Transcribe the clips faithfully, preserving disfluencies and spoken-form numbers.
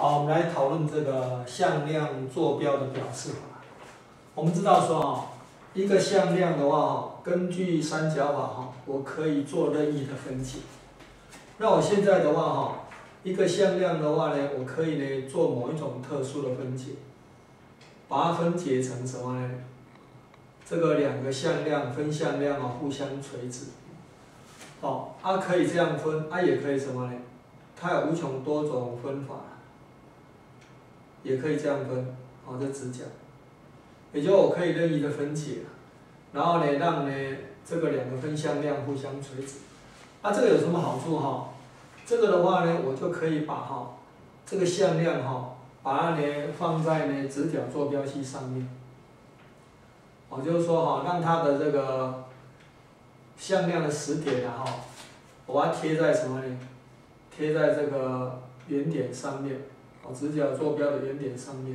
好，我们来讨论这个向量坐标的表示法。我们知道说哈，一个向量的话哈，根据三角法哈，我可以做任意的分解。那我现在的话哈，一个向量的话呢，我可以呢做某一种特殊的分解，把它分解成什么呢？这个两个向量分向量啊互相垂直。好，啊可以这样分，啊也可以什么呢？它有无穷多种分法。也可以这样分，好，这直角，也就我可以任意的分解，然后呢，让呢这个两个分向量互相垂直。啊，这个有什么好处哈？这个的话呢，我就可以把哈这个向量哈，把它呢放在呢直角坐标系上面。我就是说哈，让它的这个向量的实点啊哈，我把它贴在什么呢？贴在这个原点上面。好，直角坐标的原点上面。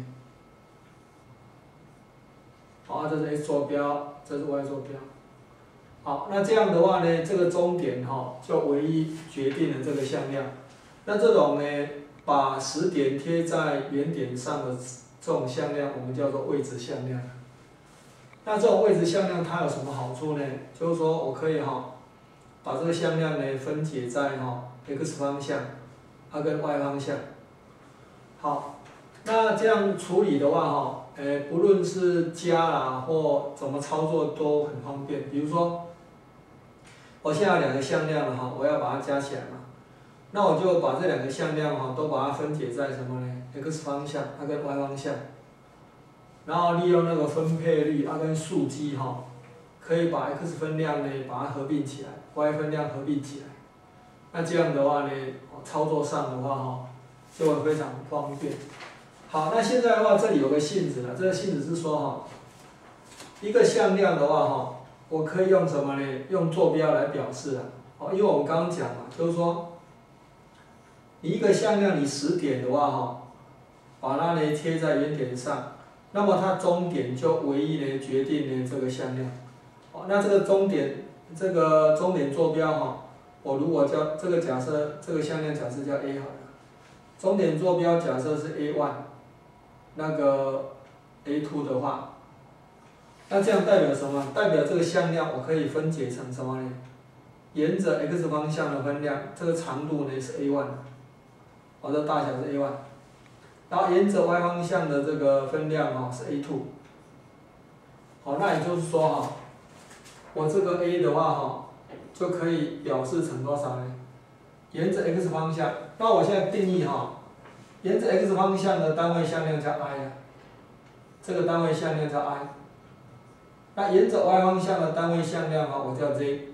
好，这是 x 坐标，这是 y 坐标。好，那这样的话呢，这个中点哈就唯一决定了这个向量。那这种呢，把实点贴在原点上的这种向量，我们叫做位置向量。那这种位置向量它有什么好处呢？就是说我可以哈，把这个向量呢分解在哈 x 方向，它跟 y 方向。好，那这样处理的话哈，诶，不论是加啦或怎么操作都很方便。比如说，我现在有两个向量了哈，我要把它加起来嘛，那我就把这两个向量哈都把它分解在什么呢 ？x 方向，它跟 y 方向，然后利用那个分配率，它跟数积哈，可以把 x 分量呢把它合并起来 ，y 分量合并起来。那这样的话呢，操作上的话哈。就会非常方便。好，那现在的话，这里有个性质了，这个性质是说哈，一个向量的话哈，我可以用什么呢？用坐标来表示啊。哦，因为我们刚刚讲嘛，就是说，你一个向量你实点的话哈，把它呢贴在原点上，那么它终点就唯一呢决定呢这个向量。哦，那这个终点，这个终点坐标哈，我如果叫这个假设这个向量假设叫 A 好了。终点坐标假设是 A 一， 那个 A 二 的话，那这样代表什么？代表这个向量我可以分解成什么呢？沿着 x 方向的分量，这个长度呢是 A 一， 我的大小是 A 一， 然后沿着 y 方向的这个分量哈是 A 二。好，那也就是说哈，我这个 A 的话哈，就可以表示成多少呢？沿着 x 方向，那我现在定义哈，沿着 x 方向的单位向量叫 i 啊，这个单位向量叫 i。那沿着 y 方向的单位向量哈，我叫 z。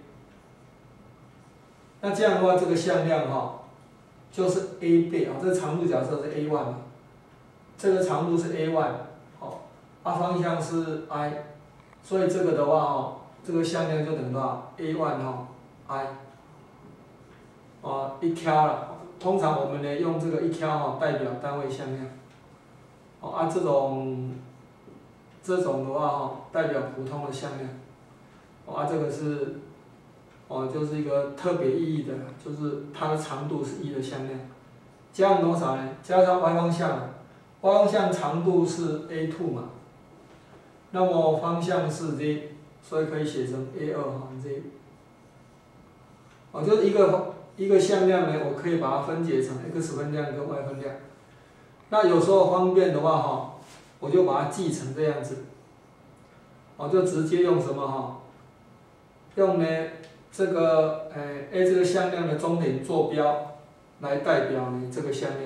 那这样的话，这个向量哈，就是 a 倍啊，这个长度假设是 A 一 嘛，这个长度是 A 一，好，啊方向是 i， 所以这个的话哈，这个向量就等于多少 ？A 一哈 i。啊，一 K 了，通常我们呢用这个一 K 哈代表单位向量，哦啊这种这种的话哈代表普通的向量，哦啊这个是哦就是一个特别意义的，就是它的长度是一的向量，加上多少呢？加上 y 方向 ，y 方向长度是 A 二 嘛，那么方向是 z， 所以可以写成 A 二 哈 z， 哦就是一个。一个向量呢，我可以把它分解成 x 分量跟 y 分量。那有时候方便的话哈，我就把它记成这样子，我就直接用什么哈？用呢这个诶 a 这个向量的终点坐标来代表呢这个向量。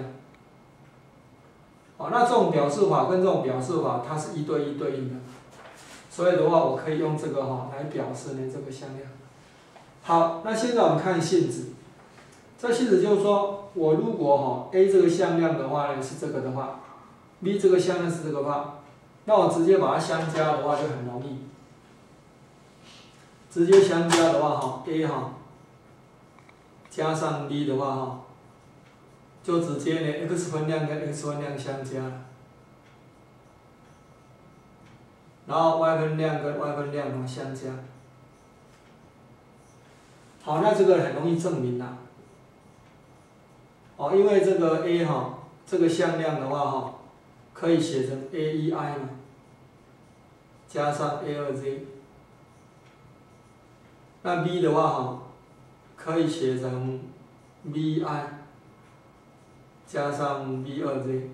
哦，那这种表示法跟这种表示法它是一对一对应的，所以的话我可以用这个哈来表示呢这个向量。好，那现在我们看性质。这性质就是说，我如果哈 A 这个向量的话呢是这个的话 ，B 这个向量是这个的话，那我直接把它相加的话就很容易。直接相加的话哈 ，A 哈加上 B 的话哈，就直接呢 x 分量跟 x 分量相加，然后 y 分量跟 y 分量哈相加。好，那这个很容易证明啦。哦，因为这个 A 哈这个向量的话哈，可以写成 a 一 i 嘛，加上 a 二 z。那 b 的话哈，可以写成 b i 加上 b 二 z。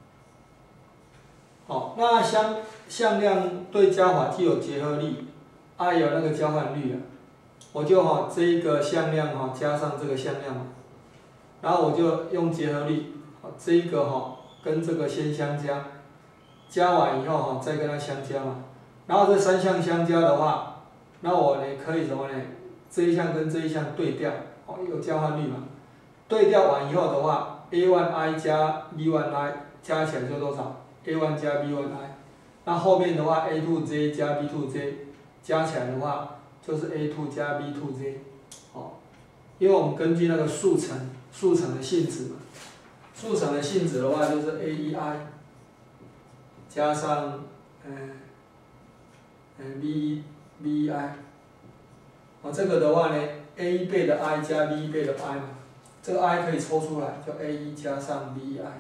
好，那向向量对加法具有结合力 ，i 有那个交换率啊，我就哈这一个向量哈加上这个向量嘛，然后我就用结合力，这一个哈跟这个先相加，加完以后哈再跟它相加嘛，然后这三项相加的话，那我呢可以什么呢？这一项跟这一项对调，哦有交换率嘛，对调完以后的话 ，a 一 i 加 b 一 i 加起来就多少 ？a 一 加 b 一 i， 那后面的话 a 二 z 加 b 二 z 加起来的话就是 a 二 加 b 二 z， 哦，因为我们根据那个速成速成的性质嘛，速成的性质的话就是 a 一 i 加上嗯嗯 b 一 b 一 i， 哦这个的话呢 a 一倍的 i 加 b 一倍的 i 嘛，这个 i 可以抽出来，就 a 一 加上 b 一 i。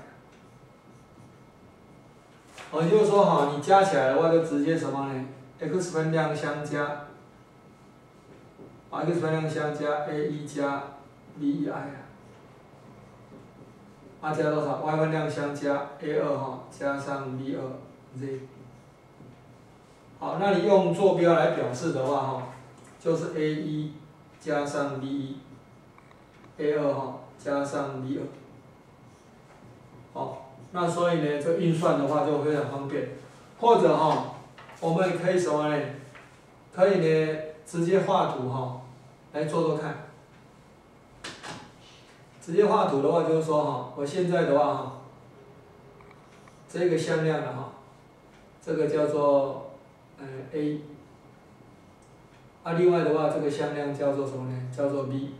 哦，也就是说哈，你加起来的话就直接什么呢 ？x 分量相加，啊 x 分量相加 a 一 加 b 一 i 啊，加多少 ？y 分量相加 a 二 哈加上 b 二 z。好，那你用坐标来表示的话哈，就是 a 一 加上 b 一 ，a 二 哈加上 b 二。好。那所以呢，这运算的话就非常方便，或者哈、哦，我们也可以什么呢？可以呢，直接画图哈、哦，来做做看。直接画图的话，就是说哈，我现在的话哈，这个向量的哈，这个叫做呃 a， 啊，另外的话，这个向量叫做什么呢？叫做 b。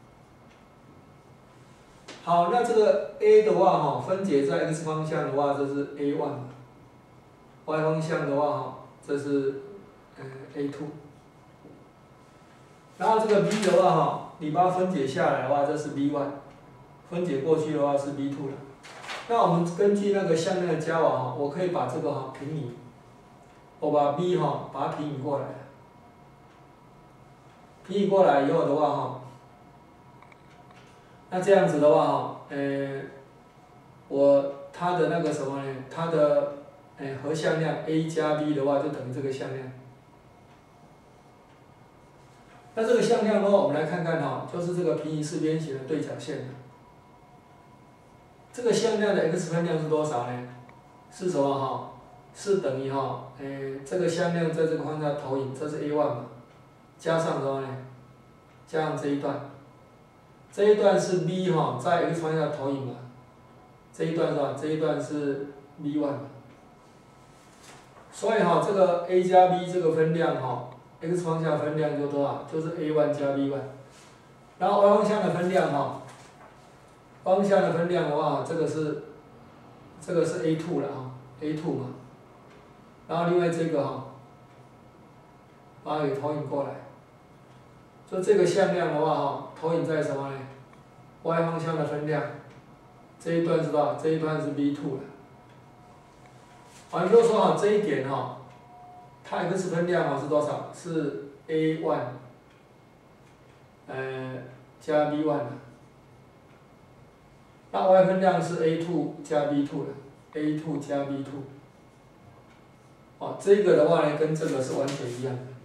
好，那这个 a 的话哈，分解在 x 方向的话，这是 a 一 y 方向的话哈，这是呃 a 二。然后这个 b 的话哈，你把它分解下来的话，这是 b 一，分解过去的话是 b 二 了。那我们根据那个向量的加法哈，我可以把这个哈平移，我把 b 哈把它平移过来，平移过来以后的话哈。那这样子的话哈，呃，我它的那个什么呢？它的呃和向量 a 加 b 的话就等于这个向量。那这个向量的话，我们来看看哈，就是这个平移四边形的对角线。这个向量的 x 分量是多少呢？是什么哈？是等于哈，呃，这个向量在这个方向投影，这是 a 一 嘛，加上什么呢？加上这一段。这一段是 b 哈，在 x 方向投影嘛，这一段是吧？这一段是 b 一 嘛，所以哈，这个 a 加 b 这个分量哈 ，x 方向分量就多少？就是 a 一 加 b 一。然后 y 方向的分量哈，方向的分量的话，这个是这个是 a 二 了哈 ，a 二 嘛，然后另外这个哈，把它给投影过来。就这个向量的话哈，投影在什么呢 ？y 方向的分量，这一段是多少？这一段是 b 二 了。好，也就是说哈，这一点哈，它 x 分量哈是多少？是 a 一，呃，加 b 一 的。那 y 分量是 a 二 加 b 二 的 ，a 二 加 b 二。哦，这个的话呢，跟这个是完全一样的。